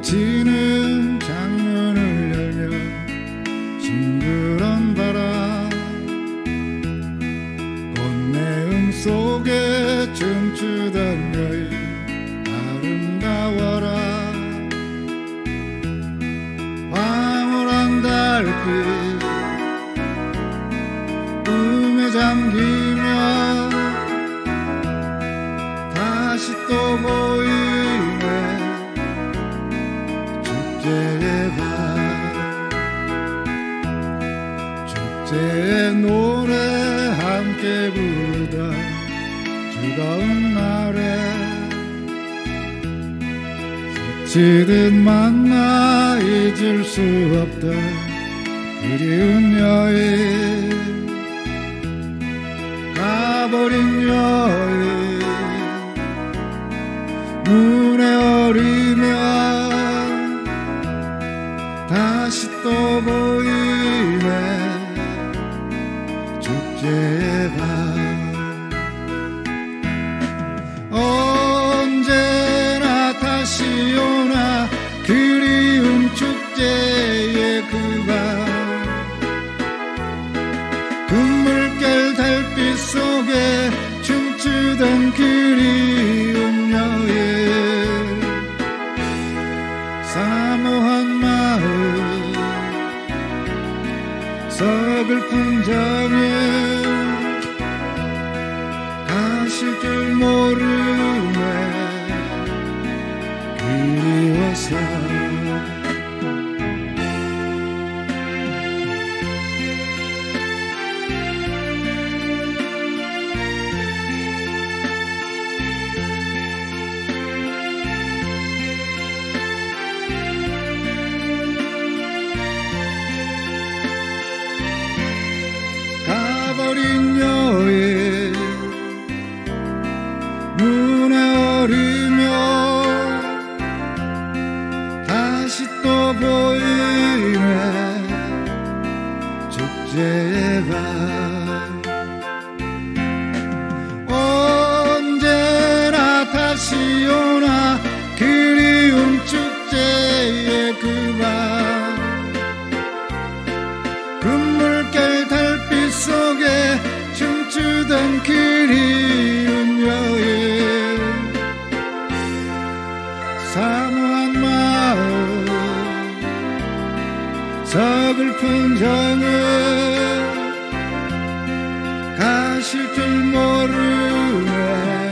스치는 창문을 열며 싱그런 바람 꽃내음 속에 춤추던 여인 아름다워라. 황홀한 달빛 꿈에 잠기며 다시 또 보이네 축제의 밤. 축제의 노래 함께 부르다 즐거운 날에 스치듯 만나 잊을 수 없던 그리운 여인 가버린 여인 눈에 어리면 다시 또 보이네 축제의 밤. 언제나 다시 오나 그리운 축제의 그 밤. 금물결 달빛 속에 춤추던 그리운 여인 사모한 마음 서글픈 정에 가실 줄 모르네 그리워서. 가버린 여인 눈에 어리며 다시 또 보이네 축제의 밤. 언제나 다시 오나 그리운 축제의 그 밤. 금물결 달빛 속에 춤추던 그리운 여인 사모한 마음 서글픈 정에 가실 줄 모르네